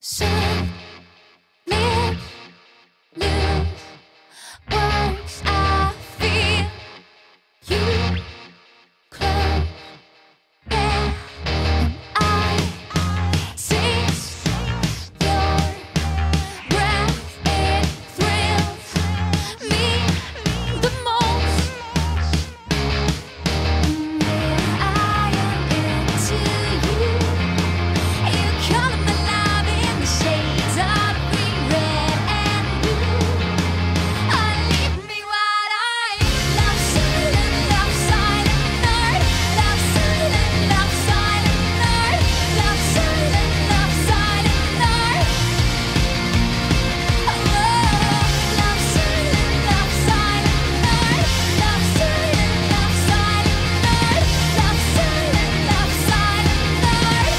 Submit, lose words I feel. You close, yeah, and I taste your breath. It thrills me the most. Yeah, I am into you. You come alive in the shades of green, red, and blue. Leave me wide eyed. Love silent, love silent night. Love silent, love silent night. Love silent, love silent night. Love silent, love silent night. Love silent, love silent night. Love silent, love silent night.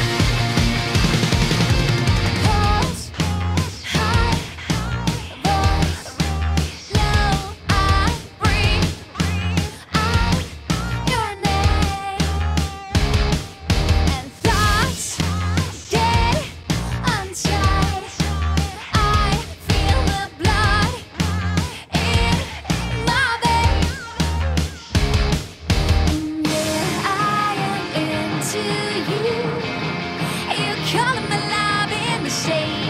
Pulse high, voice low. I breathe out your name, and thoughts get untied. I feel the blood in my veins. Yeah, I am into you. You come alive in the shade